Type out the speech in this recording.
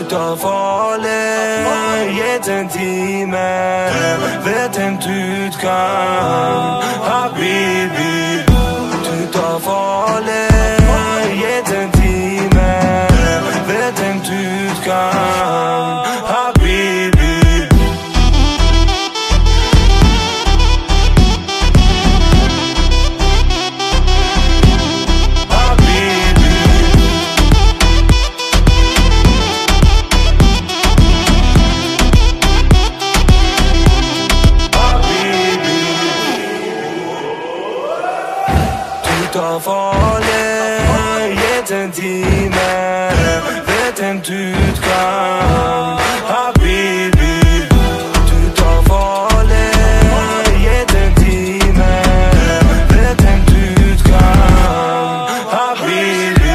tar farlig, jetën time, vetëm ty t'kam, habibi. Ty tar farlig, jetën time, vetëm ty t'kam, habibi. Tar farlig, jetën time, vetëm ty t'kam, habibi. Ty tar farlig, jetën time, vetëm ty t'kam, habibi.